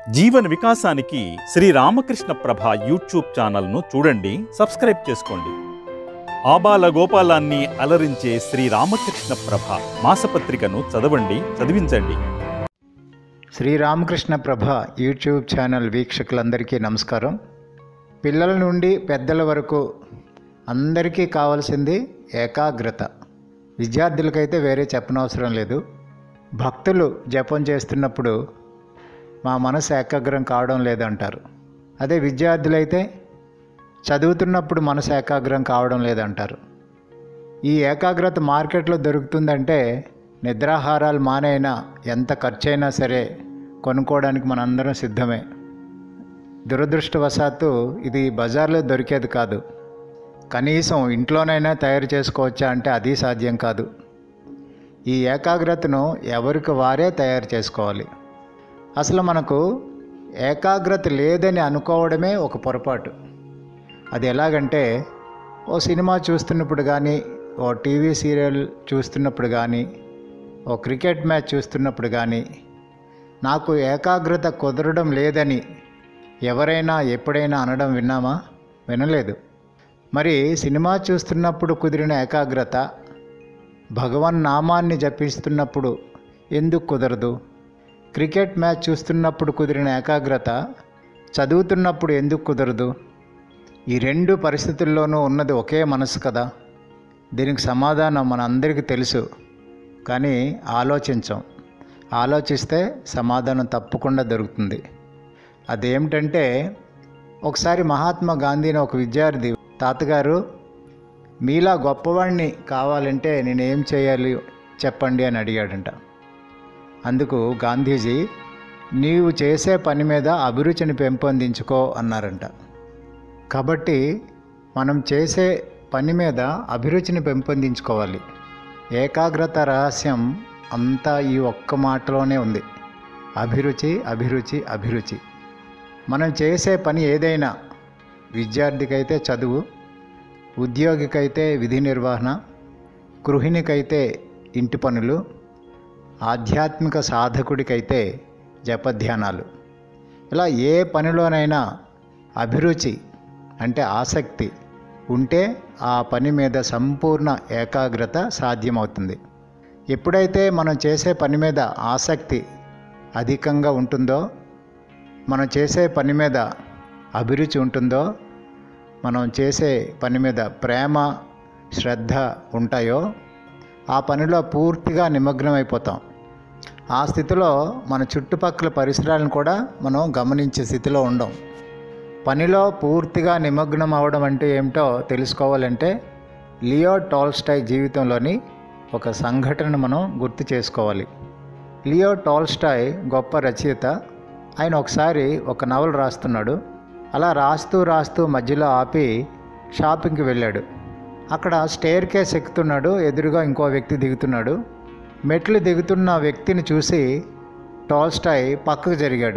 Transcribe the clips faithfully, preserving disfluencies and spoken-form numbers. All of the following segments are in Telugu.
జీవన వికాసానికి శ్రీ రామకృష్ణ ప్రభ యూట్యూబ్ ఛానల్ను చూడండి, సబ్స్క్రైబ్ చేసుకోండి. ఆబాల గోపాలాన్ని అలరించే శ్రీ రామకృష్ణ ప్రభ మాసపత్రికను చదవండి, చదివించండి. శ్రీరామకృష్ణ ప్రభ యూట్యూబ్ ఛానల్ వీక్షకులందరికీ నమస్కారం. పిల్లల నుండి పెద్దల వరకు అందరికీ కావాల్సింది ఏకాగ్రత. విద్యార్థులకైతే వేరే చెప్పనవసరం లేదు. భక్తులు జపం చేస్తున్నప్పుడు మా మనసు ఏకాగ్రం కావడం లేదంటారు. అదే విద్యార్థులైతే చదువుతున్నప్పుడు మనసు ఏకాగ్రం కావడం లేదంటారు. ఈ ఏకాగ్రత మార్కెట్లో దొరుకుతుందంటే నిద్రాహారాలు మానైనా ఎంత ఖర్చైనా సరే కొనుక్కోవడానికి మనందరం సిద్ధమే. దురదృష్టవశాత్తు ఇది బజార్లో దొరికేది కాదు. కనీసం ఇంట్లోనైనా తయారు చేసుకోవచ్చా అంటే అది సాధ్యం కాదు. ఈ ఏకాగ్రతను ఎవరికి వారే తయారు చేసుకోవాలి. అసలు మనకు ఏకాగ్రత లేదని అనుకోవడమే ఒక పొరపాటు. అది ఎలాగంటే, ఓ సినిమా చూస్తున్నప్పుడు కానీ, ఓ టీవీ సీరియల్ చూస్తున్నప్పుడు కానీ, ఓ క్రికెట్ మ్యాచ్ చూస్తున్నప్పుడు కానీ నాకు ఏకాగ్రత కుదరడం లేదని ఎవరైనా ఎప్పుడైనా అనడం విన్నామా? వినలేదు. మరి సినిమా చూస్తున్నప్పుడు కుదిరిన ఏకాగ్రత భగవన్ నామాన్ని జపిస్తున్నప్పుడు ఎందుకు కుదరదు? క్రికెట్ మ్యాచ్ చూస్తున్నప్పుడు కుదిరిన ఏకాగ్రత చదువుతున్నప్పుడు ఎందుకు కుదరదు? ఈ రెండు పరిస్థితుల్లోనూ ఉన్నది ఒకే మనసు కదా. దీనికి సమాధానం మన అందరికీ తెలుసు, కానీ ఆలోచించం. ఆలోచిస్తే సమాధానం తప్పకుండా దొరుకుతుంది. అదేమిటంటే, ఒకసారి మహాత్మా గాంధీని ఒక విద్యార్థి, తాతగారు మీలా గొప్పవాడిని కావాలంటే నేనేం చేయాలి చెప్పండి అని అడిగాడంట. అందుకు గాంధీజీ, నీవు చేసే పని మీద అభిరుచిని పెంపొందించుకో అన్నారంట. కాబట్టి మనం చేసే పని మీద అభిరుచిని పెంపొందించుకోవాలి. ఏకాగ్రత రహస్యం అంతా ఈ ఒక్క మాటలోనే ఉంది. అభిరుచి, అభిరుచి, అభిరుచి. మనం చేసే పని ఏదైనా, విద్యార్థికైతే చదువు, ఉద్యోగికైతే విధి నిర్వహణ, గృహిణికైతే ఇంటి పనులు, ఆధ్యాత్మిక సాధకుడికైతే జపధ్యానాలు, ఇలా ఏ పనిలోనైనా అభిరుచి అంటే ఆసక్తి ఉంటే ఆ పని మీద సంపూర్ణ ఏకాగ్రత సాధ్యమవుతుంది. ఎప్పుడైతే మనం చేసే పని మీద ఆసక్తి అధికంగా ఉంటుందో, మనం చేసే పని మీద అభిరుచి ఉంటుందో, మనం చేసే పని మీద ప్రేమ శ్రద్ధ ఉంటాయో, ఆ పనిలో పూర్తిగా నిమగ్నమైపోతాం. ఆ స్థితిలో మన చుట్టుపక్కల పరిసరాలను కూడా మనం గమనించే స్థితిలో ఉండం. పనిలో పూర్తిగా నిమగ్నం అవ్వడం అంటే ఏమిటో తెలుసుకోవాలంటే లియో టాల్స్టాయ్ జీవితంలోని ఒక సంఘటనను మనం గుర్తు చేసుకోవాలి. లియో టాల్స్టాయ్ గొప్ప రచయిత. ఆయన ఒకసారి ఒక నవల రాస్తున్నాడు. అలా రాస్తూ రాస్తూ మధ్యలో ఆపి షాపింగ్కి వెళ్ళాడు. అక్కడ స్టేర్ కేస్ ఎక్కుతున్నాడు. ఎదురుగా ఇంకో వ్యక్తి దిగుతున్నాడు. మెట్లు దిగుతున్న వ్యక్తిని చూసి టాల్స్టాయ్ పక్కకు జరిగాడు.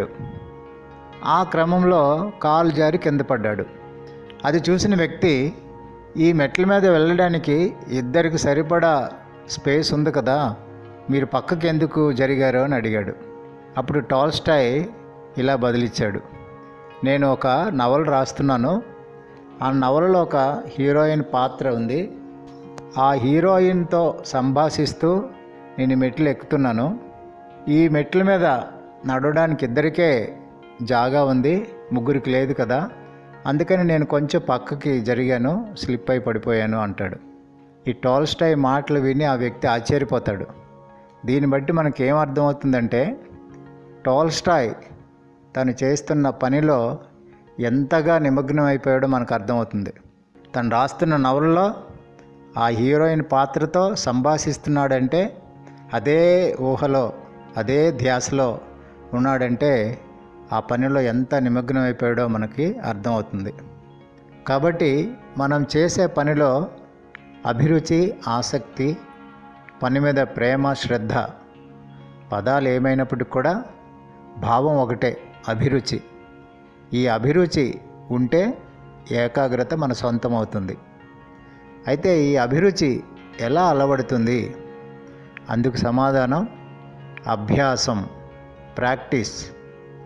ఆ క్రమంలో కాలు జారి కింద పడ్డాడు. అది చూసిన వ్యక్తి, ఈ మెట్ల మీద వెళ్ళడానికి ఇద్దరికి సరిపడా స్పేస్ ఉంది కదా, మీరు పక్కకి ఎందుకు జరిగారు అని అడిగాడు. అప్పుడు టాల్స్టాయ్ ఇలా బదిలిచ్చాడు, నేను ఒక నవల రాస్తున్నాను. ఆ నవలలో ఒక హీరోయిన్ పాత్ర ఉంది. ఆ హీరోయిన్తో సంభాషిస్తూ నేను మెట్లు ఎక్కుతున్నాను. ఈ మెట్ల మీద నడవడానికి ఇద్దరికే జాగా ఉంది, ముగ్గురికి లేదు కదా, అందుకని నేను కొంచెం పక్కకి జరిగాను, స్లిప్ అయి పడిపోయాను అంటాడు. ఈ టాల్స్టాయ్ మాటలు విని ఆ వ్యక్తి ఆశ్చర్యపోతాడు. దీన్ని బట్టి మనకేం అర్థమవుతుందంటే, టాల్స్టాయ్ తను చేస్తున్న పనిలో ఎంతగా నిమగ్నం అయిపోయాడో మనకు అర్థమవుతుంది. తను రాస్తున్న నవలలో ఆ హీరోయిన్ పాత్రతో సంభాషిస్తున్నాడంటే, అదే ఊహలో అదే ధ్యాసలో ఉన్నాడంటే ఆ పనిలో ఎంత నిమగ్నం అయిపోయాడో మనకి అర్థమవుతుంది. కాబట్టి మనం చేసే పనిలో అభిరుచి, ఆసక్తి, పని మీద ప్రేమ శ్రద్ధ, పదాలు ఏమైనప్పటికీ కూడా భావం ఒకటే, అభిరుచి. ఈ అభిరుచి ఉంటే ఏకాగ్రత మన సొంతం అవుతుంది. అయితే ఈ అభిరుచి ఎలా అలవడుతుంది? అందుకు సమాధానం అభ్యాసం, ప్రాక్టీస్.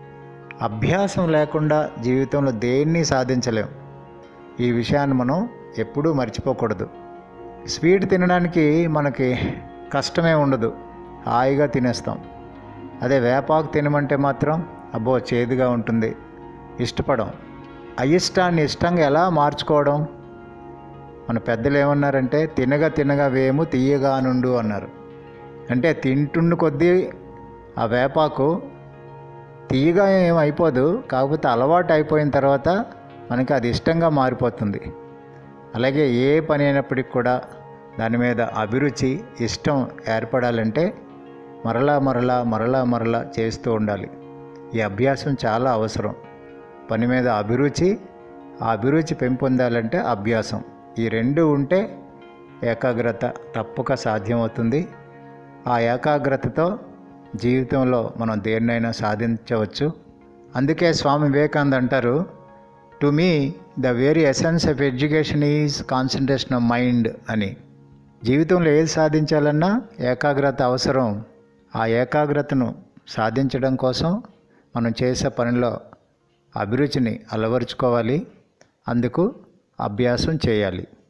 అభ్యాసం లేకుండా జీవితంలో దేన్ని సాధించలేం. ఈ విషయాన్ని మనం ఎప్పుడూ మర్చిపోకూడదు. స్వీట్ తినడానికి మనకి కష్టమే ఉండదు, హాయిగా తినేస్తాం. అదే వేపాకు తినమంటే మాత్రం అబ్బో చేదుగా ఉంటుంది, ఇష్టపడం. అయిష్టాన్ని ఇష్టంగా ఎలా మార్చుకోవడం? మన పెద్దలు ఏమన్నారంటే తినగా తినగా వేము తీయగా నుండు అన్నారు. అంటే తింటున్న కొద్దీ ఆ వేపాకు తీయగా ఏం అయిపోదు, కాకపోతే అలవాటు అయిపోయిన తర్వాత మనకి అది ఇష్టంగా మారిపోతుంది. అలాగే ఏ పని అయినప్పటికి కూడా దాని మీద అభిరుచి, ఇష్టం ఏర్పడాలంటే మరలా మరలా మరలా మరలా చేస్తూ ఉండాలి. ఈ అభ్యాసం చాలా అవసరం. పని మీద అభిరుచి, ఆ అభిరుచి పెంపొందాలంటే అభ్యాసం, ఈ రెండు ఉంటే ఏకాగ్రత తప్పక సాధ్యమవుతుంది. ఆ ఏకాగ్రతతో జీవితంలో మనం దేన్నైనా సాధించవచ్చు. అందుకే స్వామి వివేకానంద అంటారు, to me the very essence of education is concentration of mind అని. జీవితంలో ఏది సాధించాలన్నా ఏకాగ్రత అవసరం. ఆ ఏకాగ్రతను సాధించడం కోసం మనం చేసే పనిలో అభిరుచిని అలవరుచుకోవాలి. అందుకు అభ్యాసం చేయాలి.